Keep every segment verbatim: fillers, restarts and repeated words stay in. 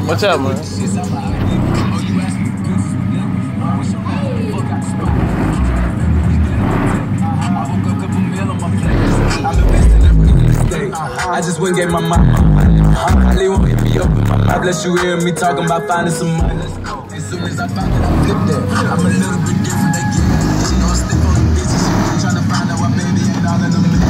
What's up, man? I just went and gave my mama money. Holly won't hit me up with my mouth. Bless you hear me talking about finding some money. As soon as I found it, I flipped that. I'm a little bit different again. You know, I stick on the bitches. Trying to find out why baby ain't all in the middle.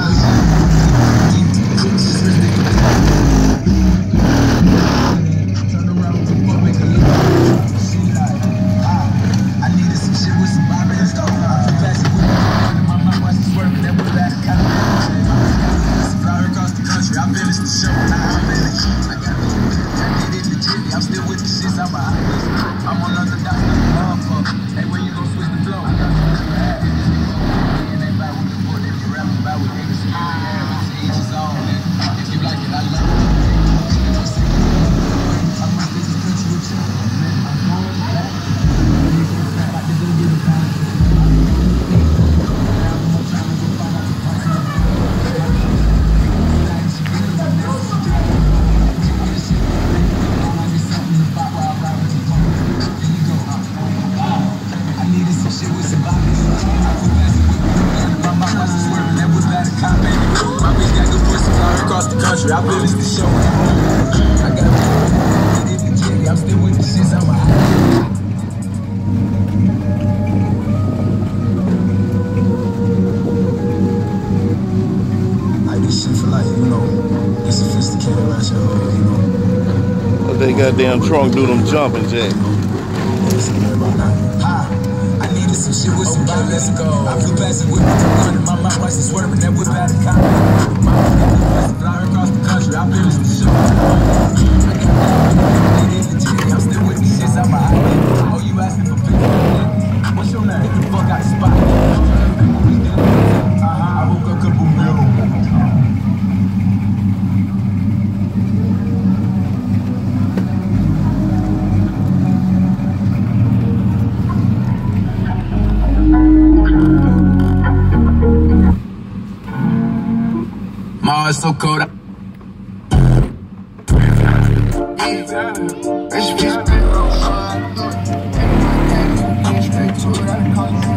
Turn around with the fuck, make a look. She like, ah, I needed some shit with some Bobby and stuff. I feel classy with me. My mouth was swerving, that was bad kind of fly across the country. I finished the show, now I'm in it. I got it, turned it into jitty. I'm still with the shits, I'm a hot bitch. I'm on other dots, nothing love for. Hey, when you gon' switch the flow? I got something bad. And they buy with the boy, if you rap about with niggas. Yeah, each his own, man. If you like it, I love it. I'm my business country with you, man. I'm going back. I'm about to go get a pound. I finished the show. I got it in the jitty. I'm still with the shits. I'm a like this shit for like, you know, it's sophisticated around your hood, you know. But they goddamn trunk do them jumping, Jack. I needed some shit with some okay, let's go. I flew past it with me. My mouth was swerving. That whip out of cop. My fly across the country. I finished the show. I got it in the jitty. I'm still with the shits. I'm a hot bitch. Oh, you asking for pictures? What's your name? Get the fuck out the spot. Uh-huh. I woke up a couple mil. My heart's so cold. I